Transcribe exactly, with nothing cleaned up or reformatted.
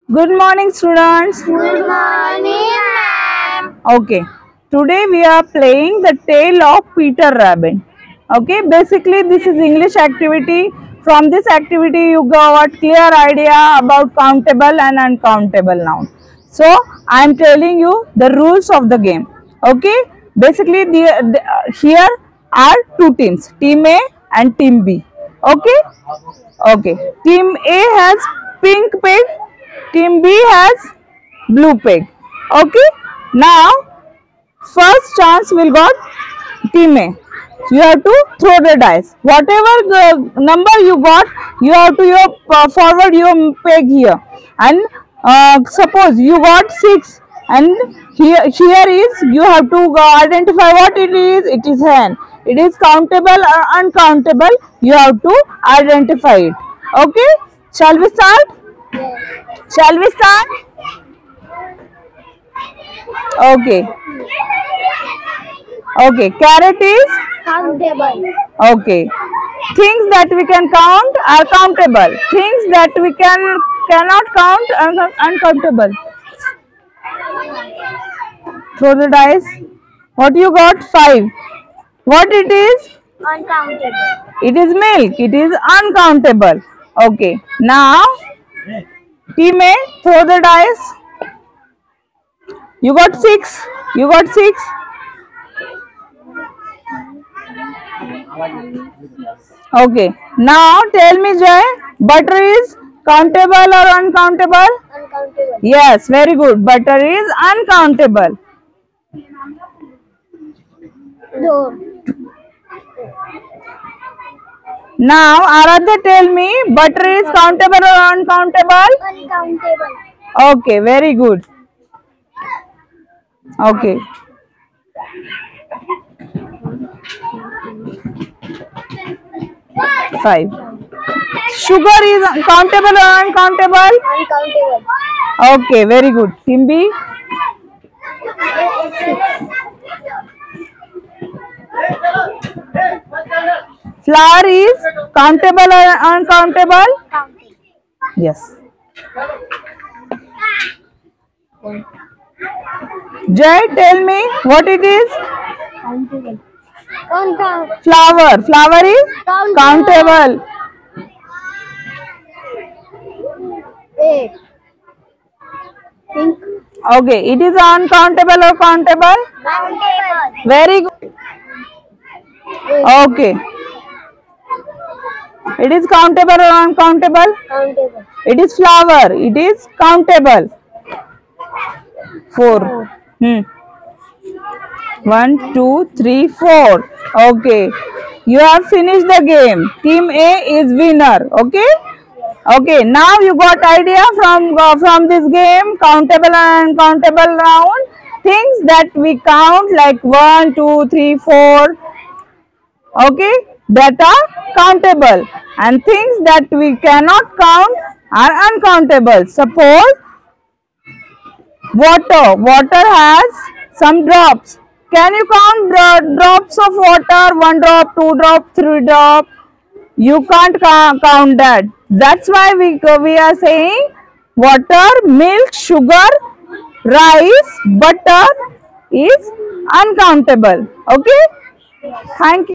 Good morning, students. Good morning, ma'am. Okay, today we are playing the tale of Peter Rabbit. Okay, basically this is English activity. From this activity you got clear idea about countable and uncountable noun. So I am telling you the rules of the game. Okay, basically the, the uh, here are two teams, team A and team B. Okay, okay. Team A has pink pig. Team B has blue pig. Okay. Now, first chance will got team A. You have to throw the dice. Whatever the number you got, you have to your, uh, forward your peg here. And uh, suppose you got six, and here here is you have to identify what it is. It is hen. It is countable or uncountable. You have to identify it. Okay. Shall we start? Yes. Shall we start? Okay. Okay. Carrot is? Countable. Okay. Things that we can count are countable. Things that we can cannot count are uncountable. Throw the dice. What you got? Five. What it is? Uncountable. It is milk. It is uncountable. Okay. Now, team A, throw the dice. You got six. You got six. Okay. Now tell me, Jay, butter is countable or uncountable? Uncountable. Yes, very good. Butter is uncountable. Door. Now, Aradhya, tell me, butter is countable or uncountable? Uncountable. Okay, very good. Okay. Five. Sugar is countable or uncountable? Uncountable. Okay, very good. Timbi? Flour is countable or uncountable? Counting. Yes. Jay, tell me what it is? Countable. Uncountable. Flour. Flour is Countable. countable. Eight. Pink. Okay, it is uncountable or countable? Countable. Very good. Eight. Okay. It is countable or uncountable? Countable. It is flour. It is countable. Four. Hmm. One, two, three, four. Okay. You have finished the game. Team A is winner. Okay. Okay. Now you got idea from uh, from this game. Countable and uncountable noun. Things that we count like one, two, three, four. Okay. That are countable, and things that we cannot count are uncountable. Suppose water. Water has some drops. Can you count dro drops of water? One drop, two drop, three drop. You can't ca count that. That's why we we are saying water, milk, sugar, rice, butter is uncountable. Okay. Thank you.